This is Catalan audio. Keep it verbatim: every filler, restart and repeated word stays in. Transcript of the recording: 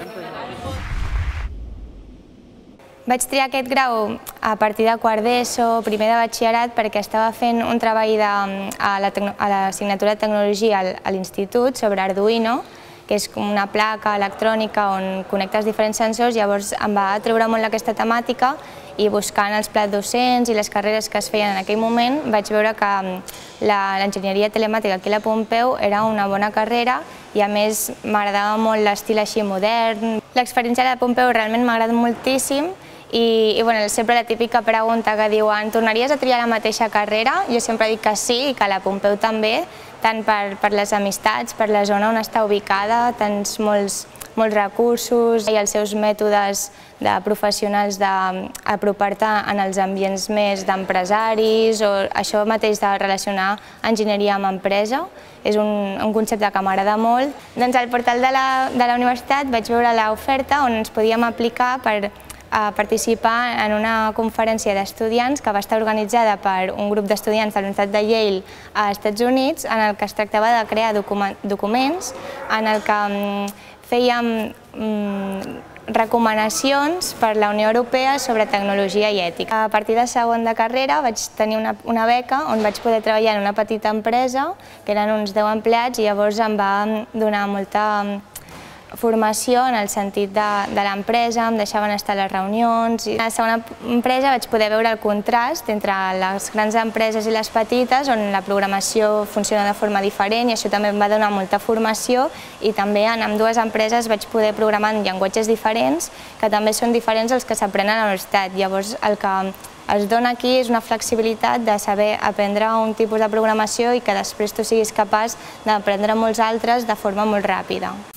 Vaig triar aquest grau a partir de quart d'ESO, primer de batxillerat, perquè estava fent un treball de, a l'assignatura de Tecnologia a l'institut sobre Arduino, que és com una placa electrònica on connectes diferents sensors. Llavors em va atreure molt aquesta temàtica i buscant els plans docents i les carreres que es feien en aquell moment vaig veure que l'enginyeria telemàtica aquí a la Pompeu era una bona carrera i a més m'agradava molt l'estil així modern. L'experiència a la Pompeu realment m'ha agradat moltíssim i, i bueno, sempre la típica pregunta que diuen tornaries a triar la mateixa carrera? Jo sempre dic que sí i que a la Pompeu també, tant per, per les amistats, per la zona on està ubicada, tants molts, molts recursos i els seus mètodes de professionals d'apropar-te en els ambients més d'empresaris o això mateix de relacionar enginyeria amb empresa. És un, un concepte que m'agrada molt. Doncs al portal de la, de la universitat vaig veure l'oferta on ens podíem aplicar per a participar en una conferència d'estudiants que va estar organitzada per un grup d'estudiants de la Universitat de Yale als Estats Units, en el que es tractava de crear documents en el que fèiem recomanacions per la Unió Europea sobre tecnologia i ètica. A partir de segon de carrera vaig tenir una, una beca on vaig poder treballar en una petita empresa, que eren uns deu empleats, i llavors em va donar molta formació en el sentit de, de l'empresa, em deixaven estar a les reunions. A la segona empresa vaig poder veure el contrast entre les grans empreses i les petites, on la programació funciona de forma diferent i això també em va donar molta formació i també en ambdues empreses vaig poder programar en llenguatges diferents que també són diferents als que s'aprenen a la universitat. Llavors el que es dona aquí és una flexibilitat de saber aprendre un tipus de programació i que després tu siguis capaç d'aprendre molts altres de forma molt ràpida.